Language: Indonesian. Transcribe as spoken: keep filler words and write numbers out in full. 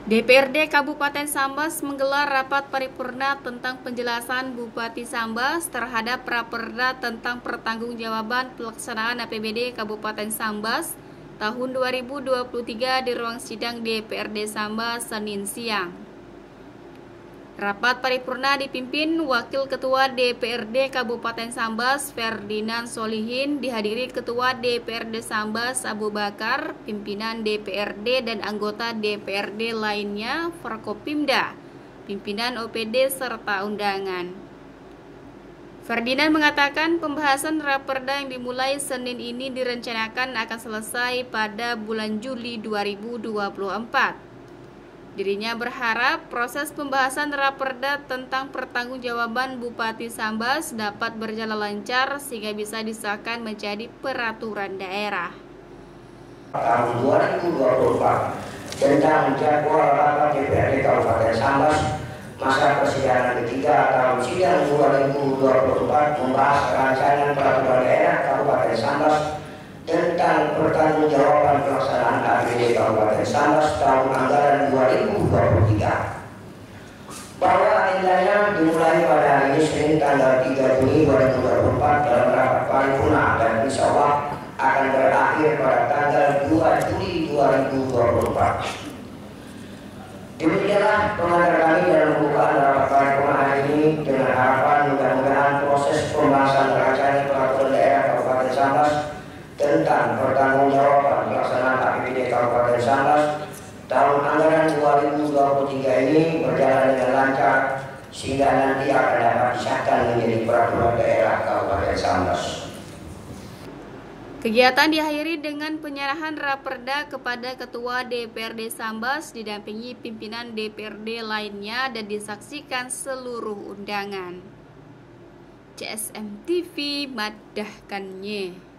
D P R D Kabupaten Sambas menggelar rapat paripurna tentang penjelasan Bupati Sambas terhadap Raperda tentang pertanggungjawaban pelaksanaan A P B D Kabupaten Sambas tahun dua ribu dua puluh tiga di ruang sidang D P R D Sambas Senin siang. Rapat paripurna dipimpin Wakil Ketua D P R D Kabupaten Sambas Ferdinand Solihin, dihadiri Ketua D P R D Sambas Abu Bakar, pimpinan D P R D dan anggota D P R D lainnya, Forkopimda, pimpinan O P D serta undangan. Ferdinand mengatakan pembahasan Raperda yang dimulai Senin ini direncanakan akan selesai pada bulan Juli dua ribu dua puluh empat. Dirinya berharap proses pembahasan Raperda tentang pertanggungjawaban Bupati Sambas dapat berjalan lancar sehingga bisa disahkan menjadi peraturan daerah. Tahun dua ribu dua puluh empat tentang jadwal rapat D P R D Kabupaten Sambas masa persidangan ketiga tahun sidang dua ribu dua puluh empat membahas rancangan peraturan daerah Kabupaten Sambas tentang pertanggungjawaban pelaksanaan A P B D Kabupaten Sambas tahun anggaran dua ribu dua puluh tiga. Bahwa agendanya dimulai pada hari ini Senin tanggal tiga Juni dua ribu dua puluh empat dalam rapat paripurna dan insya Allah akan berakhir pada tanggal dua Juli dua ribu dua puluh empat. Demikianlah pengantar kami dalam pembukaan rapat paripurna hari ini dengan harapan mudah-mudahan proses pembahasan rancangan peraturan daerah Kabupaten Sambas tentang pertanggungjawaban pelaksanaan A P B D Kabupaten Sambas tahun anggaran dua ribu dua puluh tiga ini berjalan dengan lancar sehingga nanti akan dapat disahkan menjadi peraturan daerah Kabupaten Sambas. Kegiatan diakhiri dengan penyerahan Raperda kepada Ketua D P R D Sambas didampingi pimpinan D P R D lainnya dan disaksikan seluruh undangan. C S M T V madahkannya.